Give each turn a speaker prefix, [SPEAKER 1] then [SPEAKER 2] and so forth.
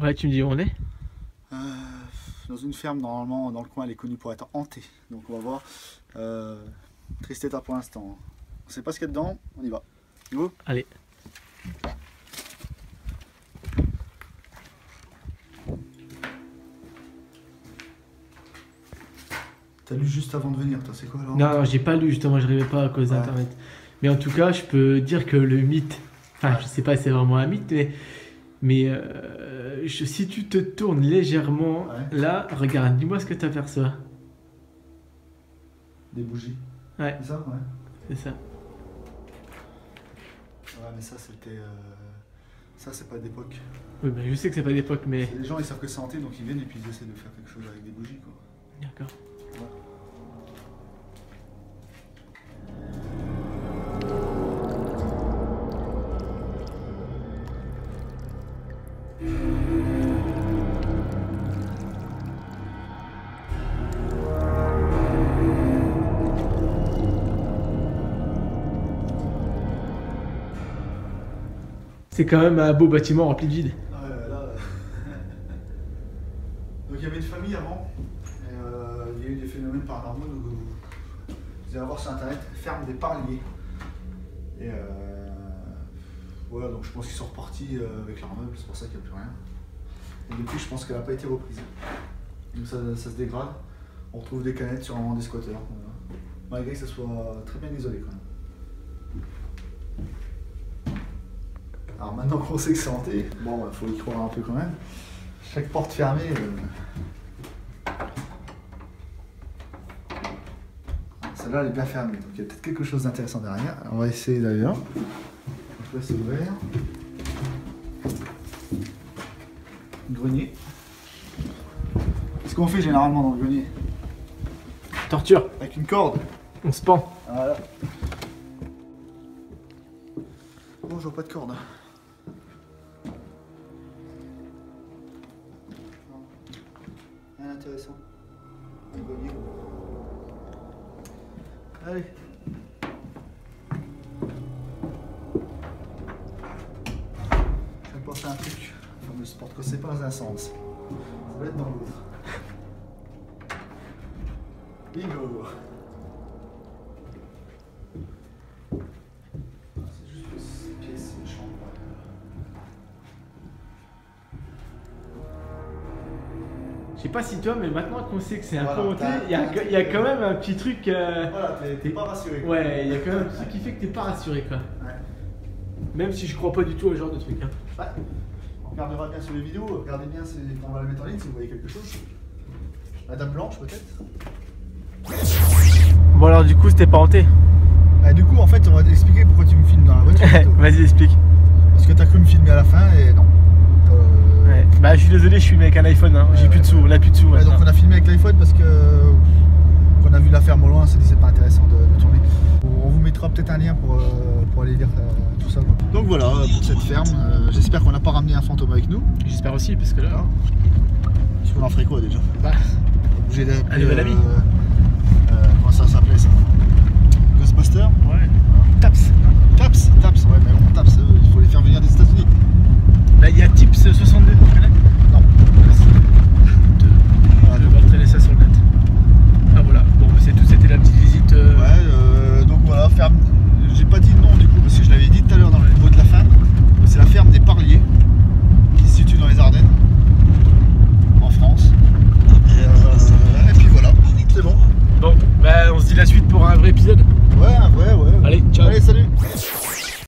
[SPEAKER 1] Ouais, tu me dis où on est?
[SPEAKER 2] Dans une ferme, normalement, dans le coin, elle est connue pour être hantée. Donc on va voir. Triste état pour l'instant. On sait pas ce qu'il y a dedans, on y va. Go.
[SPEAKER 1] Allez.
[SPEAKER 2] T'as lu juste avant de venir, toi, c'est quoi alors?
[SPEAKER 1] Non, j'ai pas lu justement, je rêvais pas à cause d'internet. Mais en tout cas, je peux dire que le mythe, enfin, je sais pas si c'est vraiment un mythe, mais si tu te tournes légèrement, là, regarde, dis-moi ce que tu aperçois.
[SPEAKER 2] Des bougies.
[SPEAKER 1] Ouais.
[SPEAKER 2] C'est ça? Ouais.
[SPEAKER 1] C'est ça.
[SPEAKER 2] Ouais, mais ça, c'était. Ça, c'est pas d'époque.
[SPEAKER 1] Oui, ben, je sais que c'est pas d'époque, mais.
[SPEAKER 2] Les gens, ils savent que c'est hanté, donc ils viennent et puis ils essaient de faire quelque chose avec des bougies, quoi.
[SPEAKER 1] D'accord.
[SPEAKER 2] Ouais.
[SPEAKER 1] C'est quand même un beau bâtiment rempli de vide.
[SPEAKER 2] Ouais, là. Donc il y avait une famille avant, et il y a eu des phénomènes paranormaux, donc vous allez voir sur internet, ferme des parliers. Et voilà, donc je pense qu'ils sont repartis avec leurs meubles, c'est pour ça qu'il n'y a plus rien. Et depuis, je pense qu'elle n'a pas été reprise. Donc ça se dégrade. On retrouve des canettes sur des squatteurs. Voilà. Malgré que ça soit très bien isolé quand même. Alors maintenant qu'on sait que c'est hanté, bon, il faut y croire un peu quand même. Chaque porte fermée. Celle-là, elle est bien fermée, donc il y a peut-être quelque chose d'intéressant derrière. On va essayer d'ailleurs. Donc là, c'est ouvert. Grenier. Qu'est-ce qu'on fait généralement dans le grenier?
[SPEAKER 1] Torture.
[SPEAKER 2] Avec une corde.
[SPEAKER 1] On se pend.
[SPEAKER 2] Voilà. Bon, je vois pas de corde. Rien d'intéressant. Un grenier. Allez. Je vais penser à un truc. Le fameux sport que c'est pas dans un sens. Ça va être dans l'autre. Bingo. C'est juste une pièce, une chambre.
[SPEAKER 1] Je sais pas si toi, mais maintenant qu'on sait que c'est un
[SPEAKER 2] Voilà,
[SPEAKER 1] peu hanté, il y a quand même un petit truc.
[SPEAKER 2] Voilà, t'es pas rassuré. Quoi.
[SPEAKER 1] Ouais, il y a quand même un truc qui fait que t'es pas rassuré, quoi.
[SPEAKER 2] Ouais.
[SPEAKER 1] Même si je crois pas du tout au genre de truc. Hein.
[SPEAKER 2] Ouais. On regardera bien sur les vidéos, regardez bien quand on va la mettre en ligne si vous voyez quelque chose. La dame blanche peut-être.
[SPEAKER 1] Bon alors du coup c'était pas hanté.
[SPEAKER 2] Du coup en fait on va t'expliquer pourquoi tu me filmes dans la voiture.
[SPEAKER 1] Vas-y explique.
[SPEAKER 2] Parce que t'as cru me filmer à la fin et non.
[SPEAKER 1] Ouais. Bah je suis désolé, je filme avec un iPhone, hein. J'ai plus de sous, on a plus de sous.
[SPEAKER 2] Ouais, donc on a filmé avec l'iPhone parce que qu'on a vu la ferme au loin, on s'est dit c'est pas intéressant de tourner. On vous mettra peut-être un lien pour aller lire tout ça. Quoi. Donc voilà pour cette ferme, j'espère qu'on n'a pas ramené un fantôme avec nous.
[SPEAKER 1] J'espère aussi parce que là.
[SPEAKER 2] Parce qu'on en ferait quoi déjà?
[SPEAKER 1] Bah.
[SPEAKER 2] Bouger
[SPEAKER 1] un nouvel ami.
[SPEAKER 2] Comment ça s'appelait ça? Ghostbuster?
[SPEAKER 1] Ouais. Taps.
[SPEAKER 2] Taps, ouais mais bon Taps, il faut les faire venir des États-Unis.
[SPEAKER 1] Là il y a Tips 62, tu connais?
[SPEAKER 2] Non.
[SPEAKER 1] Je vais entraîner ça sur le net. Ah voilà, bon c'est tout, c'était la petite visite.
[SPEAKER 2] Ouais, donc voilà, ferme. J'ai pas dit le nom du coup parce que je l'avais dit tout à l'heure dans le mot de la fin. C'est la ferme des Parliers qui se situe dans les Ardennes, en France. Et puis voilà, c'est bon.
[SPEAKER 1] Bon, bah on se dit la suite pour un vrai épisode.